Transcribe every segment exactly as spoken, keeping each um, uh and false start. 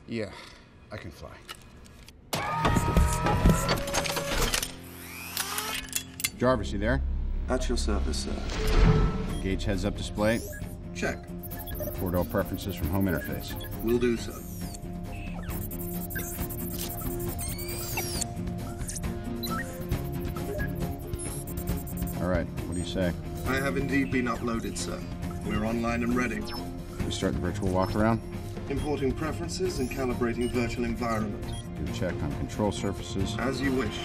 Yeah, I can fly. Jarvis, you there? At your service, sir. Gauge heads-up display. Check. Four-door preferences from home interface. Will do, sir. All right, what do you say? I have indeed been uploaded, sir. We're online and ready. We start the virtual walk-around. Importing preferences and calibrating virtual environment. Do a check on control surfaces. As you wish.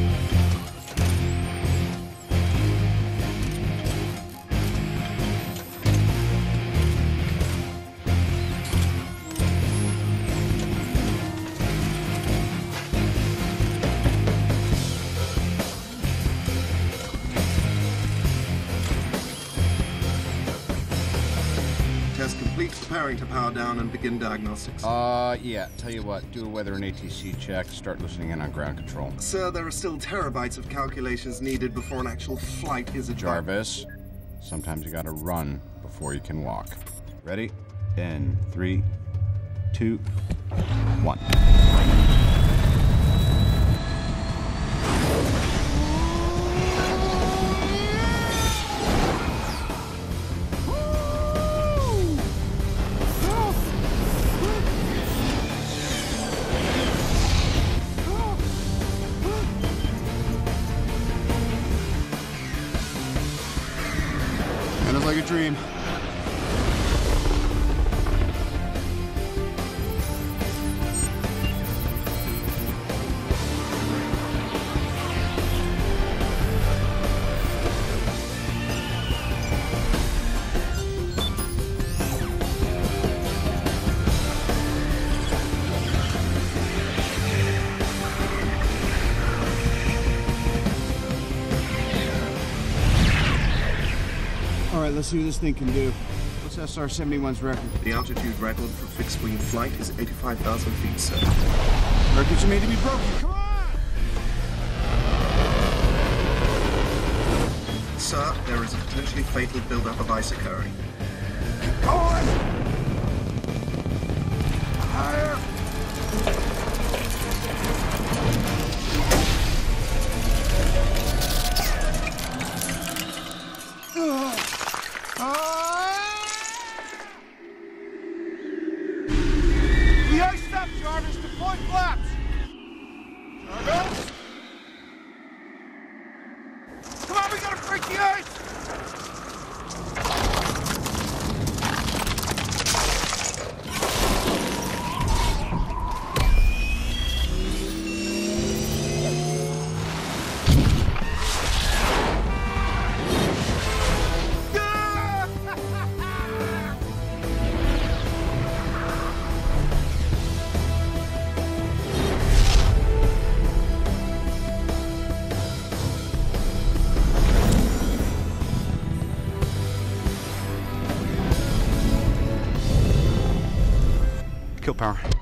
Test complete, preparing to power down and begin diagnostics. Uh, yeah, tell you what, do a weather and A T C check, start listening in on ground control. Sir, there are still terabytes of calculations needed before an actual flight is a Jarvis, sometimes you gotta run before you can walk. Ready? In three, two, one. Kind of like a dream. All right, let's see what this thing can do. What's S R seventy-one's record? The altitude record for fixed-wing flight is eighty-five thousand feet, sir. Records are made to be broken. Come on! Sir, there is a potentially fatal buildup of ice occurring. Go on! Higher! The ice stop, Jarvis! Deploy flaps! Jarvis! Come on, we gotta break the ice! Kill power.